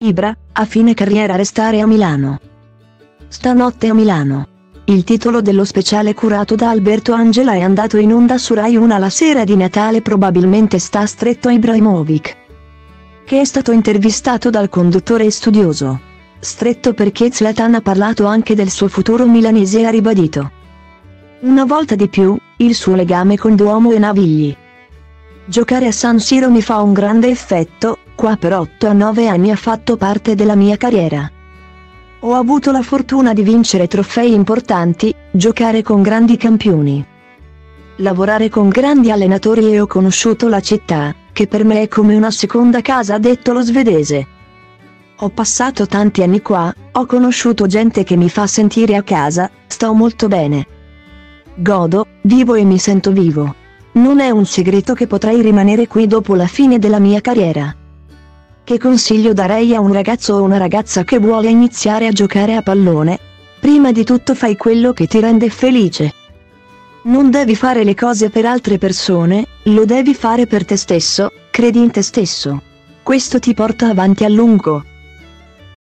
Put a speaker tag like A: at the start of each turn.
A: Ibra, a fine carriera restare a Milano. Stanotte a Milano. Il titolo dello speciale curato da Alberto Angela è andato in onda su Rai 1 la sera di Natale. Probabilmente sta stretto a Ibrahimovic, che è stato intervistato dal conduttore e studioso. Stretto perché Zlatan ha parlato anche del suo futuro milanese e ha ribadito una volta di più il suo legame con Duomo e Navigli. Giocare a San Siro mi fa un grande effetto, qua per 8 a 9 anni ha fatto parte della mia carriera. Ho avuto la fortuna di vincere trofei importanti, giocare con grandi campioni, lavorare con grandi allenatori e ho conosciuto la città, che per me è come una seconda casa, ha detto lo svedese. Ho passato tanti anni qua, ho conosciuto gente che mi fa sentire a casa, sto molto bene. Godo, vivo e mi sento vivo. Non è un segreto che potrei rimanere qui dopo la fine della mia carriera. Che consiglio darei a un ragazzo o una ragazza che vuole iniziare a giocare a pallone? Prima di tutto fai quello che ti rende felice. Non devi fare le cose per altre persone, lo devi fare per te stesso, credi in te stesso. Questo ti porta avanti a lungo.